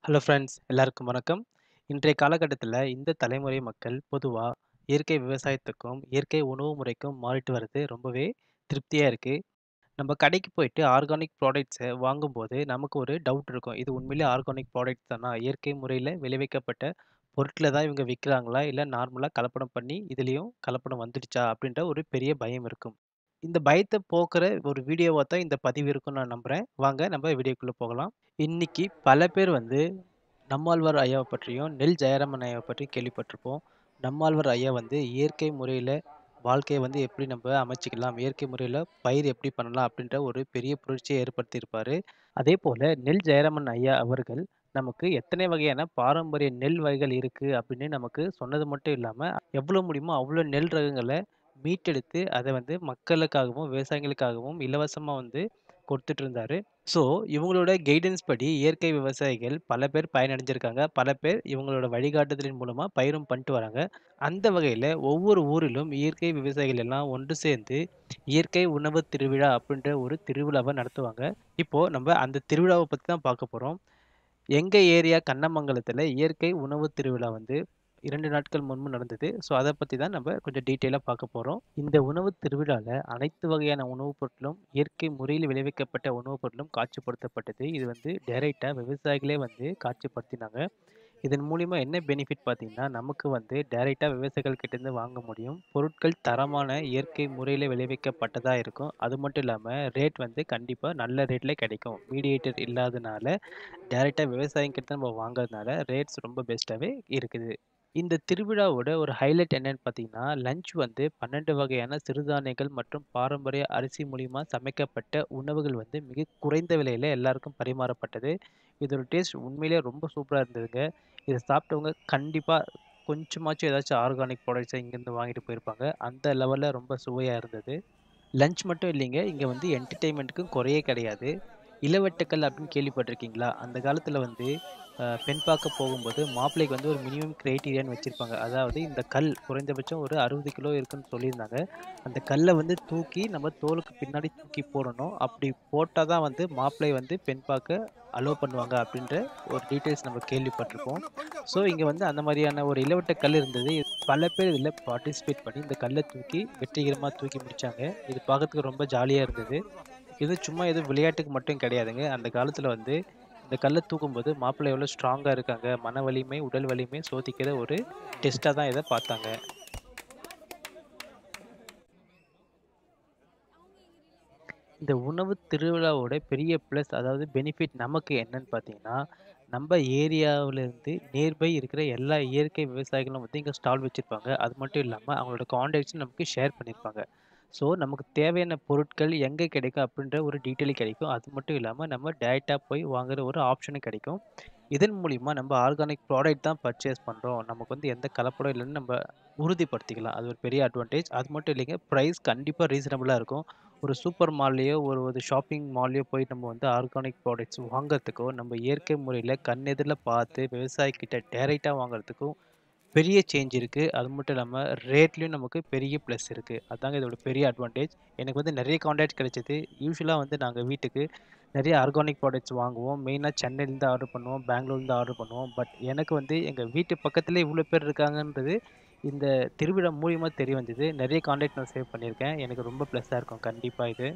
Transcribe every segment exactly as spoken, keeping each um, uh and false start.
Hello friends, எல்லாருக்கும் வணக்கம். இன்றைய காலகட்டத்தில இந்த தலைமுறை மக்கள் பொதுவா இயற்கை விவசாயத்துக்கும், இயற்கை உணவு முறைக்கும் மாறிட்டு வர்றது ரொம்பவே திருப்தியா இருக்கு. நம்ம கடைக்கு போயிட்டு ஆர்கானிக் ப்ராடக்ட்ஸ வாங்கும்போது நமக்கு ஒரு டவுட் இருக்கும். இது உண்மையிலேயே ஆர்கானிக் ப்ராடக்ட்ஸ் தானா? இயற்கை முறையில விளைவிக்கப்பட்ட பொருட்கள தான் இவங்க விக்கிறாங்களா? இல்ல நார்மலா கலப்படம் பண்ணி இதுலயும் கலப்படம் வந்துடுச்சா? அப்படின்ற ஒரு பெரிய பயம் இருக்கும். இந்த பயத்த போக்குற ஒரு வீடியோவா தான் இந்த பதிவு இருக்கும்னு நான் நம்புறேன். வாங்க நம்ம வீடியோக்குள்ள போகலாம். இன்னைக்கு பல பேர் வந்து நம்மாழ்வார் ஐயாவ பற்றியும், நெல் ஜெயராமன் ஐயாவ பற்றியும் கேள்விப்பட்டிருப்போம். நம்மாழ்வார் ஐயா வந்து இயற்கை முறையில வாழ்க்கைய வந்து எப்படி நம்ப அமைச்சுக்கலாம், இயற்கை முறையில பயிர் எப்படி பண்ணலாம் அப்படின்ற ஒரு பெரிய புரட்சிய ஏற்படுத்தியிருப்பாரு. அதேபோல நெல் ஜெயராமன் ஐயா அவர்கள் நமக்கு எத்தனை வகையான பாரம்பரிய நெல் வகைகள் இருக்கு அப்படின்னு நமக்கு சொன்னது மட்டும் இல்லாம, எவ்வளோ முடியுமோ அவ்வளோ நெல் ரகங்கள மீட்டெடுத்து அத வந்து மக்களுக்காகவும், விவசாயிகளுக்காகவும் இலவசமா வந்து கொடுத்துட்டு இருந்தாரு. ஸோ, இவங்களோட கைடன்ஸ் படி இயற்கை விவசாயிகள் பல பேர் பயனடைஞ்சிருக்காங்க. பல பேர் இவங்களோட வழிகாட்டுதலின் மூலமா பயிரும் பண்ணிட்டு வராங்க. அந்த வகையில ஒவ்வொரு ஊரிலும் இயற்கை விவசாயிகள் எல்லாம் ஒன்று சேர்ந்து, இயற்கை உணவு திருவிழா அப்படின்ற ஒரு திருவிழாவ நடத்துவாங்க. இப்போ நம்ப அந்த திருவிழாவ பத்தி தான் பார்க்க போறோம். எங்க ஏரியா கண்ணமங்கலத்துல இயற்கை உணவு திருவிழா வந்து இரண்டு நாட்கள் முன்பு நடந்தது. ஸோ, அத பத்தி தான் நம்ம கொஞ்சம் டீட்டெயிலா பார்க்க போறோம். இந்த உணவு திருவிழால அனைத்து வகையான உணவுப் பொருட்களும், இயற்கை முறையில் விளைவிக்கப்பட்ட உணவுப் பொருட்களும் காட்சிப்படுத்தப்பட்டது. இது வந்து டைரக்ட்டா விவசாயிகளே வந்து காட்சிப்படுத்தினாங்க. இதன் மூலியமா என்ன பெனிஃபிட் பார்த்தீங்கன்னா, நமக்கு வந்து டைரக்ட்டா விவசாயிகள் கிட்டேருந்து வாங்க முடியும். பொருட்கள் தரமான இயற்கை முறையில விளைவிக்கப்பட்டதா இருக்கும். அது மட்டும் இல்லாம ரேட் வந்து கண்டிப்பா நல்ல ரேட்ல கிடைக்கும். மீடியேட்டர் இல்லாதனால டைரக்ட்டா விவசாயிங்கிட்ட நம்ம வாங்குறதுனால ரேட்ஸ் ரொம்ப பெஸ்ட்டாவே இருக்குது. இந்த திருவிழாவோட ஒரு ஹைலைட் என்னன்னு பார்த்தீங்கன்னா, லஞ்ச் வந்து பன்னிரண்டு வகையான சிறுதானியங்கள் மற்றும் பாரம்பரிய அரிசி மூலியமா சமைக்கப்பட்ட உணவுகள் வந்து மிக குறைந்த விலையில எல்லாருக்கும் பரிமாறப்பட்டது. இதோட டேஸ்ட் உண்மையிலேயே ரொம்ப சூப்பரா இருந்ததுங்க. இத சாப்பிட்டவங்க கண்டிப்பா கொஞ்சமாச்சும் ஏதாச்சும் ஆர்கானிக் ப்ராடக்ட்ஸ இங்கேருந்து வாங்கிட்டு போயிருப்பாங்க. அந்த லெவல்ல ரொம்ப சுவையா இருந்தது. லஞ்ச் மட்டும் இல்லைங்க. இங்க வந்து என்டர்டெயின்மெண்ட்டுக்கும் குறையே கிடையாது. இளவட்டுக்கள் அப்படின்னு கேள்விப்பட்டிருக்கீங்களா? அந்த காலத்துல வந்து அ பெண் பார்க்க போகும்போது மாப்பிள்ளைக்கு வந்து ஒரு மினிமம் கிரைட்டீரியான்னு வச்சிருப்பாங்க. அதாவது இந்த கல் குறைந்தபட்சம் ஒரு அறுபது கிலோ இருக்குன்னு சொல்லியிருந்தாங்க. அந்த கல்ல வந்து தூக்கி நம்ம தோளுக்கு பின்னாடி தூக்கி போடணும். அப்படி போட்டா தான் வந்து மாப்பிள்ளை வந்து பெண் பார்க்க அலோவ் பண்ணுவாங்க அப்படின்ற ஒரு டீட்டெயில்ஸ் நம்ம கேள்விப்பட்டிருப்போம். ஸோ இங்க வந்து அந்த மாதிரியான ஒரு இளவட்ட கல் இருந்தது. பல பேர் இதில பார்ட்டிசிபேட் பண்ணி இந்த கல்ல தூக்கி வெற்றிகரமா தூக்கி முடிச்சாங்க. இது பார்க்கறதுக்கு ரொம்ப ஜாலியா இருந்தது. இது சும்மா எதுவும் விளையாட்டுக்கு மட்டும் கிடையாதுங்க. அந்த காலத்துல வந்து இந்த கல்ல தூக்கும்போது மாப்பிள்ளை எவ்வளோ ஸ்ட்ராங்கா இருக்காங்க, மன வலிமை, உடல் வலிமை சோதிக்கிற ஒரு டெஸ்ட்டா தான் இத பார்த்தாங்க. இந்த உணவு திருவிழாவோட பெரிய ப்ளஸ் அதாவது பெனிஃபிட் நமக்கு என்னன்னு பார்த்தீங்கன்னா, நம்ப ஏரியாவுல இருந்து நியர்பை இருக்கிற எல்லா இயற்கை விவசாயிகளும் வந்து இங்க ஸ்டால் வச்சிருப்பாங்க. அது மட்டும் இல்லாம அவங்களோட கான்டாக்ட்ஸும் நமக்கு ஷேர் பண்ணியிருப்பாங்க. ஸோ, நமக்கு தேவையான பொருட்கள் எங்க கிடைக்கும் அப்படின்ற ஒரு டீட்டெயில் கிடைக்கும். அது மட்டும் இல்லாம நம்ம டைரக்ட்டா போய் வாங்குற ஒரு ஆப்ஷனும் கிடைக்கும். இதன் மூலியமா நம்ம ஆர்கானிக் ப்ராடக்ட் தான் பர்ச்சேஸ் பண்றோம். நமக்கு வந்து எந்த கலப்படம் இல்லைன்னு நம்ம உறுதிப்படுத்திக்கலாம். அது ஒரு பெரிய அட்வான்டேஜ். அது மட்டும் இல்லைங்க, பிரைஸ் கண்டிப்பா ரீசனபிளா இருக்கும். ஒரு சூப்பர் மால்லயோ, ஒரு ஒரு ஷாப்பிங் மால்லயோ போய் நம்ம வந்து ஆர்கானிக் ப்ராடக்ட்ஸ் வாங்குறதுக்கோ, நம்ம இயற்கை முறையில கண்ணெதிர்ல பார்த்து விவசாயிகிட்ட டைரக்ட்டா வாங்குறதுக்கும் பெரிய சேஞ்ச் இருக்கு. அது மட்டும் இல்லாம ரேட்லயும் நமக்கு பெரிய ப்ளஸ் இருக்கு. அதாங்க இதோட பெரிய அட்வான்டேஜ். எனக்கு வந்து நெறைய கான்டாக்ட் கிடைச்சது. யூசுவலா வந்து நாங்க வீட்டுக்கு நெறைய ஆர்கானிக் ப்ராடக்ட்ஸ் வாங்குவோம். மெயினா சென்னையிலேருந்து ஆர்டர் பண்ணுவோம், பெங்களூர்லேருந்து ஆர்டர் பண்ணுவோம். பட் எனக்கு வந்து எங்க வீட்டு பக்கத்திலேயே இவ்வளோ பேர் இருக்காங்கன்றது இந்த திருவிழா மூலியமா தெரிய வந்தது. நெறைய கான்டாக்ட் நான் சேவ் பண்ணியிருக்கேன். எனக்கு ரொம்ப ப்ளஸ்ஸா இருக்கும் கண்டிப்பா இது.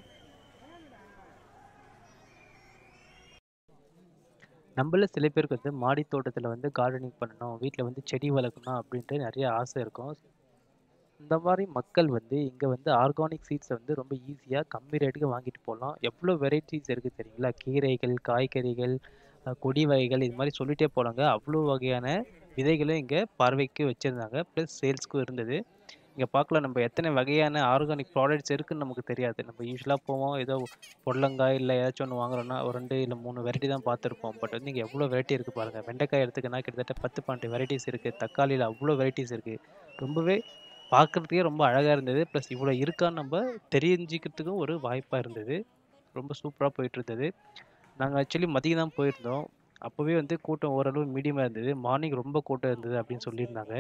நம்மள சில பேருக்கு வந்து மாடி தோட்டத்தில வந்து கார்டனிங் பண்ணணும், வீட்ல வந்து செடி வளர்க்கணும் அப்படின்ட்டு நெறைய ஆசை இருக்கும். இந்த மாரி மக்கள் வந்து இங்க வந்து ஆர்கானிக் சீட்ஸ வந்து ரொம்ப ஈஸியா கம்மி ரேட்டுக்கு வாங்கிட்டு போலாம். எவ்ளோ வெரைட்டீஸ் இருக்கு தெரியுங்களா? கீரைகள், காய்கறிகள், அ கொடி வகைகள் இது மாரி சொல்லிட்டே போலாங்க. அவ்ளோ வகையான விதைகளும் இங்க பார்வைக்கு வச்சிருந்தாங்க. பிளஸ் சேல்ஸ்க்கும் இருந்தது. இங்க பார்க்கலாம் நம்ம எத்தனை வகையான ஆர்கானிக் ப்ராடக்ட்ஸ் இருக்குன்னு நமக்கு தெரியாது. நம்ம யூசுவலா போவோம், ஏதோ புடலங்காய் இல்ல ஏதாச்சும் ஒண்ணு வாங்குறோம்னா, ஒரு ரெண்டு இல்ல மூணு வெரைட்டி தான் பார்த்துருப்போம். பட் வந்து இங்க எவ்ளோ வெரைட்டி இருக்கு பாருங்க. வெண்டைக்காய் எடுத்துக்கினா கிட்டத்தட்ட பத்து, பன்னிரண்டு வெரைட்டீஸ் இருக்கு. தக்காளியில அவ்ளோ வெரைட்டீஸ் இருக்கு. ரொம்பவே பார்க்கறதுக்கே ரொம்ப அழகா இருந்தது. பிளஸ் இவ்வளோ இருக்கான்னு நம்ப தெரிஞ்சுக்கிறதுக்கும் ஒரு வாய்ப்பா இருந்தது. ரொம்ப சூப்பரா போயிட்டுருந்தது. நாங்க ஆக்சுவலி மதியம் தான் போயிருந்தோம். அப்பவே வந்து கூட்டம் ஓரளவு மீடியமா இருந்தது. மார்னிங் ரொம்ப கூட்டம் இருந்தது அப்படின்னு சொல்லியிருந்தாங்க.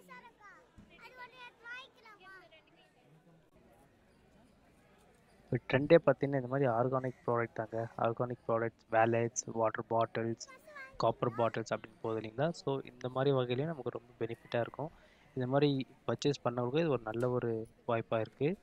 இப்போ ட்ரெண்டே பார்த்தீங்கன்னா இந்த மாதிரி ஆர்கானிக் ப்ராடக்ட் தாங்க. Organic products, wallets, water bottles, copper bottles அப்படின்னு போகுது இல்லைங்களா? ஸோ இந்த மாதிரி வகையிலையும் நமக்கு ரொம்ப பெனிஃபிட்டாக இருக்கும். இந்த மாதிரி பர்ச்சேஸ் பண்ணவங்களுக்கு இது ஒரு நல்ல ஒரு வாய்ப்பாக இருக்குது.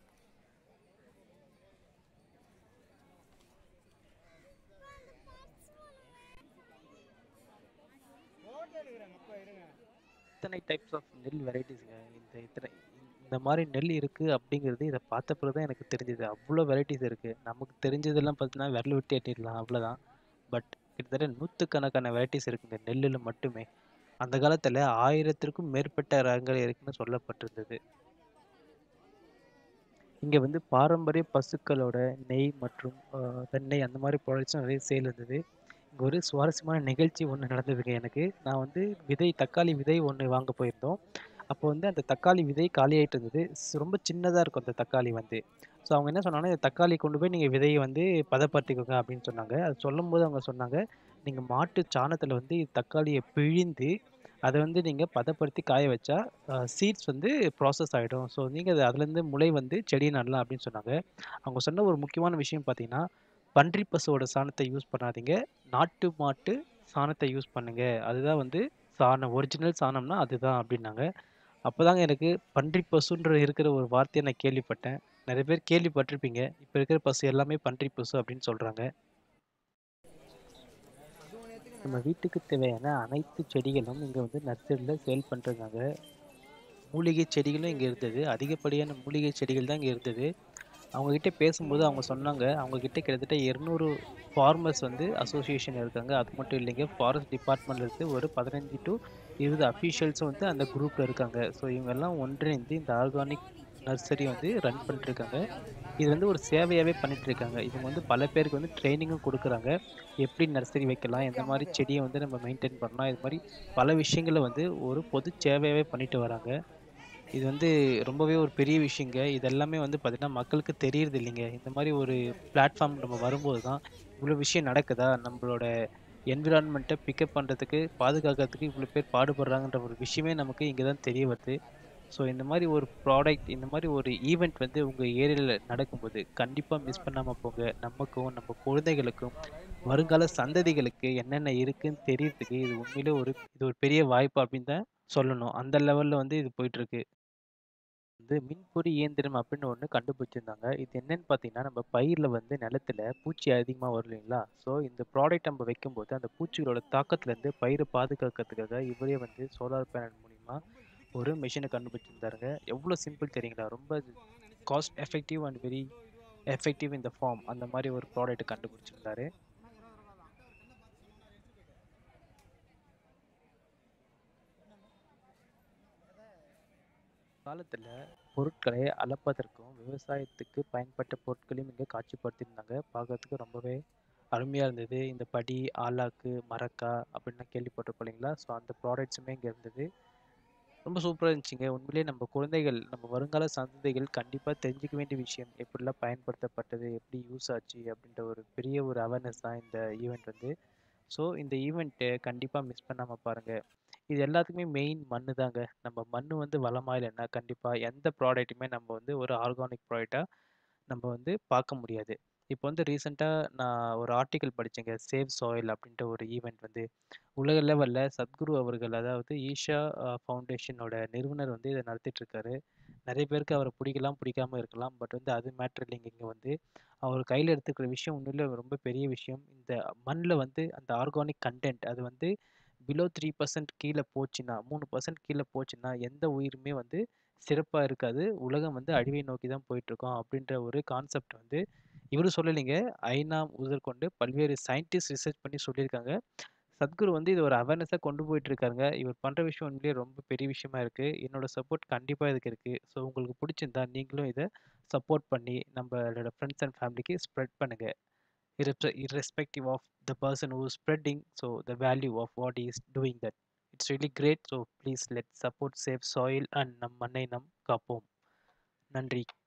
இத்தனை டைப்ஸ் ஆஃப் நெல் வெரைட்டிஸ்ங்க. இந்த இத்தனை இந்த மாதிரி நெல் இருக்குது அப்படிங்கிறது இதை பார்த்த பிறகு தான் எனக்கு தெரிஞ்சது. அவ்வளோ வெரைட்டிஸ் இருக்குது. நமக்கு தெரிஞ்சதெல்லாம் பார்த்தீங்கன்னா விரல் விட்டு எட்டிடலாம், அவ்வளோதான். பட் கிட்டத்தட்ட நூற்றுக்கணக்கான வெரைட்டிஸ் இருக்குங்க நெல்லில் மட்டுமே. அந்த காலத்தில் ஆயிரத்திற்கும் மேற்பட்ட ரகங்கள் இருக்குன்னு சொல்லப்பட்டிருந்தது. இங்கே வந்து பாரம்பரிய பசுக்களோட நெய் மற்றும் அஹ், வெண்ணெய் அந்த மாதிரி ப்ராடக்ட்ஸும் நிறைய சேல் இருந்தது. இங்கே ஒரு சுவாரஸ்யமான நிகழ்ச்சி ஒன்று நடந்ததுங்க எனக்கு. நான் வந்து விதை தக்காளி விதை ஒன்று வாங்க போயிருந்தோம். அப்போ வந்து அந்த தக்காளி விதை காலியாயிட்டு இருந்தது. ஸ் ரொம்ப சின்னதாக இருக்கும் அந்த தக்காளி வந்து. ஸோ அவங்க என்ன சொன்னாங்கன்னா, இந்த தக்காளி கொண்டு போய் நீங்கள் விதையை வந்து பதப்படுத்திக்கோங்க அப்படின்னு சொன்னாங்க. அது சொல்லும்போது அவங்க சொன்னாங்க, நீங்கள் மாட்டு சாணத்தில் வந்து தக்காளியை பிழிந்து அதை வந்து நீங்கள் பதப்படுத்தி காய வச்சா சீட்ஸ் வந்து ப்ராசஸ் ஆகிடும். ஸோ நீங்கள் அது அதுலேருந்து முளை வந்து செடியை நடலாம் அப்படின்னு சொன்னாங்க. அவங்க சொன்ன ஒரு முக்கியமான விஷயம் பார்த்தீங்கன்னா, பன்றி பசுவோட சாணத்தை யூஸ் பண்ணாதீங்க. நாட்டு மாட்டு சாணத்தை யூஸ் பண்ணுங்க. அதுதான் வந்து சாணம். ஒரிஜினல் சாணம்னா அதுதான் அப்படின்னாங்க. அப்போதாங்க எனக்கு பன்றி பசுன்ற இருக்கிற ஒரு வார்த்தையை நான் கேள்விப்பட்டேன். நிறைய பேர் கேள்விப்பட்டிருப்பீங்க. இப்போ இருக்கிற பசு எல்லாமே பன்றி பசு அப்படின்னு சொல்றாங்க. நம்ம வீட்டுக்கு தேவையான அனைத்து செடிகளும் இங்க வந்து நர்சரியில சேல் பண்றாங்க. மூலிகை செடிகளும் இங்க இருந்தது. அதிகப்படியான மூலிகை செடிகள் தான் இங்க இருந்தது. அவங்க கிட்ட பேசும்போது அவங்க சொன்னாங்க, அவங்க கிட்ட கிட்டத்தட்ட இருநூறு ஃபார்மர்ஸ் வந்து அசோசியேஷன் இருக்காங்க. அது மட்டும் இல்லைங்க, ஃபாரஸ்ட் டிபார்ட்மெண்ட்ல இருந்து ஒரு பதினைந்து டு இருபது அஃபீஷியல்ஸும் வந்து அந்த குரூப்ல இருக்காங்க. ஸோ இவங்கெல்லாம் ஒன்றிணைந்து இந்த ஆர்கானிக் நர்சரி வந்து ரன் பண்ணிட்டு இருக்காங்க. இது வந்து ஒரு சேவையாவே பண்ணிட்டு இருக்காங்க. இவங்க வந்து பல பேருக்கு வந்து ட்ரைனிங்கும் கொடுக்குறாங்க. எப்படி நர்சரி வைக்கலாம், எந்த மாதிரி செடியை வந்து நம்ம மெயின்டைன் பண்ணலாம், இது மாதிரி பல விஷயங்களை வந்து ஒரு பொது சேவையாவே பண்ணிட்டு வராங்க. இது வந்து ரொம்பவே ஒரு பெரிய விஷயங்க. இது எல்லாமே வந்து பார்த்தீங்கன்னா, மக்களுக்கு தெரியறது இல்லைங்க. இந்த மாரி ஒரு பிளாட்ஃபார்ம் நம்ம வரும்போது தான், இவ்வளோ விஷயம் நடக்குதா? நம்மளோட என்விரான்மெண்ட்ட பிக்கப் பண்றதுக்கு, பாதுகாக்கிறதுக்கு இவ்வளோ பேர் பாடுபடுறாங்கன்ற ஒரு விஷயமே நமக்கு இங்க தான் தெரிய வருது. ஸோ இந்த மாரி ஒரு ப்ராடக்ட், இந்த மாரி ஒரு ஈவென்ட் வந்து உங்க ஏரியால நடக்கும்போது, கண்டிப்பா மிஸ் பண்ணாம போங்க. நமக்கும், நம்ம குழந்தைகளுக்கும், வருங்கால சந்ததிகளுக்கு என்னென்ன இருக்குன்னு தெரியறதுக்கு இது உண்மையிலே ஒரு இது ஒரு பெரிய வாய்ப்பு அப்படின்னு தான் சொல்லணும். அந்த லெவல்ல வந்து இது போயிட்டுருக்கு. வந்து மின்பொறி இயந்திரம் அப்படின்னு ஒன்று கண்டுபிடிச்சிருந்தாங்க. இது என்னன்னு பார்த்தீங்கன்னா, நம்ம பயிரில் வந்து நிலத்துல பூச்சி அதிகமாக வரும் இல்லைங்களா? ஸோ இந்த ப்ராடக்ட் நம்ம வைக்கும்போது அந்த பூச்சிகளோட தாக்கத்துலேருந்து பயிரை பாதுகாக்கிறதுக்காக இவரே வந்து சோலார் பேனல் மூலிமா ஒரு மிஷினை கண்டுபிடிச்சிருந்தாருங்க. எவ்வளோ சிம்பிள் தெரியுங்களா? ரொம்ப cost effective and very effective in the form அந்த மாதிரி ஒரு ப்ராடக்ட் கண்டுபிடிச்சிருந்தாரு. காலத்துல பொருட்களை அளப்பதற்கும் விவசாயத்துக்கு பயன்பட்ட பொருட்களையும் இங்கே காட்சிப்படுத்தியிருந்தாங்க. பார்க்கறதுக்கு ரொம்பவே அருமையா இருந்தது. இந்த படி, ஆலாக்கு, மரக்கா அப்படின்லாம் கேள்விப்பட்டிருப்போம் இல்லைங்களா? ஸோ அந்த ப்ராடக்ட்ஸுமே இங்கே இருந்தது. ரொம்ப சூப்பராக இருந்துச்சுங்க. உண்மையிலேயே நம்ம குழந்தைகள், நம்ம வருங்கால சந்ததிகள் கண்டிப்பாக தெரிஞ்சுக்க வேண்டிய விஷயம். எப்படிலாம் பயன்படுத்தப்பட்டது, எப்படி யூஸ் ஆச்சு அப்படின்ற ஒரு பெரிய ஒரு அவேர்னஸ் தான் இந்த ஈவெண்ட் வந்து. ஸோ இந்த ஈவெண்ட்டை கண்டிப்பாக மிஸ் பண்ணாமல் பாருங்கள். இது எல்லாத்துக்குமே மெயின் மண்ணு தாங்க. நம்ம மண்ணு வந்து வளமா இல்லைன்னா கண்டிப்பா எந்த ப்ராடக்ட்டுமே நம்ம வந்து ஒரு ஆர்கானிக் ப்ராடக்ட்டா நம்ம வந்து பார்க்க முடியாது. இப்போ வந்து ரீசெண்டா நான் ஒரு ஆர்டிக்கிள் படிச்சேங்க. சேவ் சாயில் அப்படின்ட்டு ஒரு ஈவென்ட் வந்து உலக லெவல்ல சத்குரு அவர்கள், அதாவது ஈஷா அ ஃபவுண்டேஷனோட நிறுவனர் வந்து இத நடத்திட்டு இருக்காரு. நெறைய பேருக்கு அவர பிடிக்கலாம், பிடிக்காம இருக்கலாம். பட் வந்து அது மேட்டர் இல்லைங்க இங்க வந்து. அவர் கையில எடுத்துக்கிற விஷயம் உண்மையிலே ரொம்ப பெரிய விஷயம். இந்த மண்ல வந்து அந்த ஆர்கானிக் கன்டென்ட் அது வந்து பிலோ மூன்று சதவீதம் கீழ போச்சுன்னா, மூன்று சதவீதம் கீழ போச்சுன்னா, எந்த உயிருமே வந்து சிறப்பா இருக்காது. உலகம் வந்து அழிவை நோக்கி தான் போயிட்டுருக்கோம் அப்படின்ற ஒரு கான்செப்ட் வந்து இவரு சொல்லலைங்க. ஐநா முதற்கொண்டு பல்வேறு சயின்டிஸ்ட் ரிசர்ச் பண்ணி சொல்லியிருக்காங்க. சத்குரு வந்து இது ஒரு அவேர்னஸா கொண்டு போயிட்டு இருக்காருங்க. இவர் பண்ற விஷயம் உண்மையிலேயே ரொம்ப பெரிய விஷயமா இருக்கு. என்னோட சப்போர்ட் கண்டிப்பா இதுக்கு இருக்கு. ஸோ உங்களுக்கு புடிச்சிருந்தா நீங்களும் இத சப்போர்ட் பண்ணி நம்மளோட ஃப்ரெண்ட்ஸ் அண்ட் ஃபேமிலிக்கு ஸ்ப்ரெட் பண்ணுங்க. irrespre- irrespective of the person who is spreading, so the value of what he is doing that, it's really great. So please let's support save soil and நம் மண்ணை நம் காப்போம். நன்றி.